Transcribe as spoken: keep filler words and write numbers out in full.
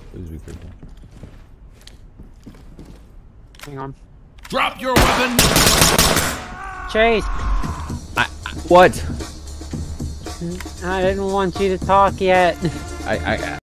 Please be careful. Hang on. Drop your weapon! Chase! I, I, what? I didn't want you to talk yet. I, I,